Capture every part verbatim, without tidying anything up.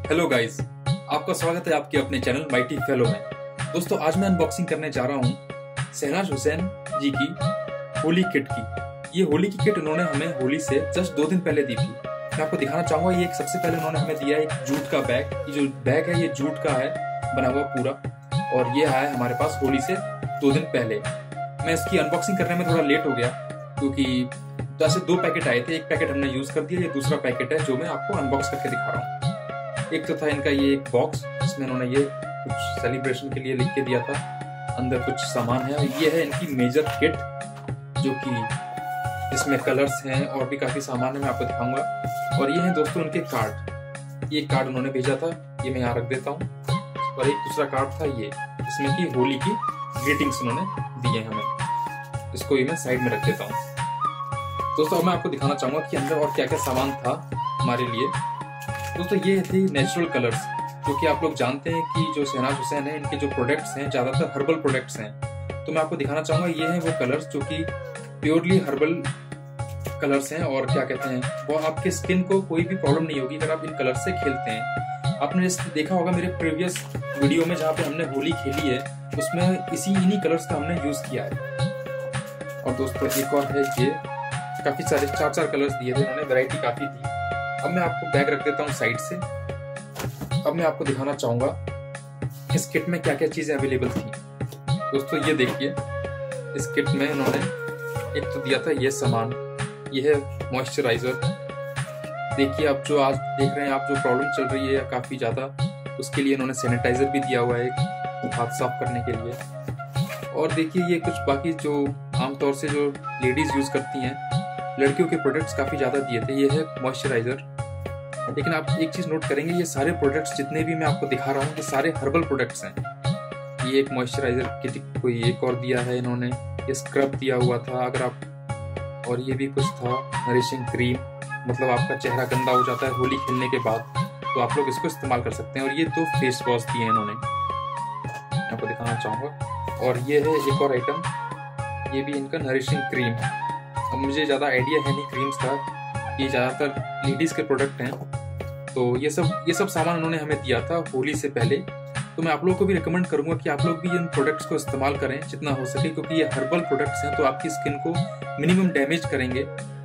Hello guys, आपका स्वागत है आपके अपने चैनल माइटी फेलो में। दोस्तों, आज मैं अनबॉक्सिंग करने जा रहा हूँ शहनाज हुसैन जी की होली किट की। ये होली की किट उन्होंने हमें होली से जस्ट दो दिन पहले दी थी। मैं आपको दिखाना चाहूंगा, ये एक सबसे पहले उन्होंने हमें दिया एक जूट का बैग। ये जो बैग है ये जूट का है बना हुआ पूरा, और ये आया हमारे पास होली से दो दिन पहले। मैं इसकी अनबॉक्सिंग करने में थोड़ा लेट हो गया क्योंकि जैसे दो पैकेट आए थे, एक पैकेट हमने यूज कर दिया, ये दूसरा पैकेट है जो मैं आपको अनबॉक्स करके दिखा रहा हूँ। एक तो था इनका ये एक बॉक्स जिसमें उन्होंने ये कुछ सेलिब्रेशन के लिए लिख के दिया था, अंदर कुछ सामान है। ये है इनकी मेजर किट जो कि इसमें कलर्स हैं और भी काफी सामान है, मैं आपको दिखाऊंगा। और ये है दोस्तों उनके कार्ड। ये कार्ड उन्होंने भेजा था, ये मैं यहाँ रख देता हूँ। और एक दूसरा कार्ड था ये, जिसमें की होली की ग्रीटिंग्स उन्होंने दिए हमें। इसको ये मैं साइड में रख देता हूँ। दोस्तों, मैं आपको दिखाना चाहूंगा कि अंदर और क्या क्या सामान था हमारे लिए। दोस्तों, ये थी नेचुरल कलर्स, जो कि आप लोग जानते हैं कि जो शहनाज हुसैन है इनके जो प्रोडक्ट्स हैं ज्यादातर हर्बल प्रोडक्ट्स हैं। तो मैं आपको दिखाना चाहूंगा, ये हैं वो कलर्स जो कि प्योरली हर्बल कलर्स हैं। और क्या कहते हैं, वो आपके स्किन को कोई भी प्रॉब्लम नहीं होगी अगर आप इन कलर से खेलते हैं। आपने जैसे देखा होगा मेरे प्रीवियस वीडियो में जहाँ पे हमने होली खेली है, उसमें इसी इन्हीं कलर्स का हमने यूज किया है। और दोस्तों, एक और है, ये काफी सारे चार चार कलर्स दिए थे उन्होंने, वैरायटी काफी थी। अब मैं आपको बैग रख देता हूँ साइड से। अब मैं आपको दिखाना चाहूंगा इस किट में क्या क्या चीजें अवेलेबल थी। दोस्तों, ये देखिए, इस किट में उन्होंने एक तो दिया था ये सामान, ये है मॉइस्चराइजर। देखिए, आप जो आज देख रहे हैं, आप जो प्रॉब्लम चल रही है काफी ज्यादा, उसके लिए इन्होंने सैनिटाइजर भी दिया हुआ है एक हाथ साफ करने के लिए। और देखिए, ये कुछ बाकी जो आमतौर से जो लेडीज यूज करती हैं, लड़कियों के प्रोडक्ट्स काफी ज्यादा दिए थे। ये है मॉइस्चराइजर। लेकिन आप एक चीज नोट करेंगे, ये सारे प्रोडक्ट्स जितने भी मैं आपको दिखा रहा हूँ ये सारे हर्बल प्रोडक्ट्स हैं। ये एक मॉइस्चराइजर किट कोई एक और दिया है इन्होंने, ये स्क्रब दिया हुआ था अगर आप, और ये भी कुछ था नरिशिंग क्रीम, मतलब आपका चेहरा गंदा हो जाता है होली खेलने के बाद तो आप लोग इसको इस्तेमाल कर सकते हैं। और ये दो फेस वॉश दिए इन्होंने, मैं आपको दिखाना चाहूंगा। और ये है एक और आइटम, ये भी इनका नरिशिंग क्रीम। अब मुझे ज़्यादा आइडिया है नहीं क्रीम्स का, ये ज़्यादातर लेडीज़ के प्रोडक्ट हैं। तो ये सब ये सब सामान उन्होंने हमें दिया था होली से पहले। तो मैं आप लोगों को भी रिकमेंड करूंगा कि आप लोग भी इन प्रोडक्ट्स को इस्तेमाल करें जितना हो सके, क्योंकि ये हर्बल प्रोडक्ट्स हैं तो आपकी स्किन को मिनिमम डैमेज करेंगे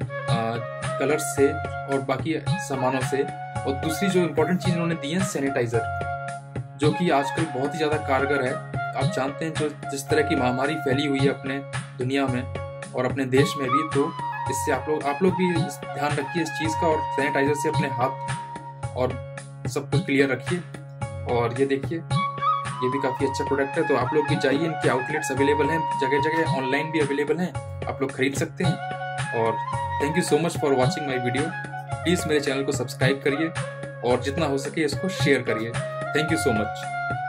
कलर्स से और बाकी सामानों से। और दूसरी जो इम्पोर्टेंट चीज़ उन्होंने दी है सैनिटाइज़र, जो कि आजकल बहुत ही ज़्यादा कारगर है। आप जानते हैं जो जिस तरह की महामारी फैली हुई है अपने दुनिया में और अपने देश में भी, तो इससे आप लोग आप लोग भी ध्यान रखिए इस चीज़ का, और सैनिटाइजर से अपने हाथ और सब कुछ क्लियर रखिए। और ये देखिए, ये भी काफ़ी अच्छा प्रोडक्ट है। तो आप लोग भी जाइए, इनके आउटलेट्स अवेलेबल हैं जगह जगह, ऑनलाइन भी अवेलेबल हैं, आप लोग खरीद सकते हैं। और thank you so much for watching my video. Please मेरे चैनल को सब्सक्राइब करिए और जितना हो सके इसको शेयर करिए। Thank you so much.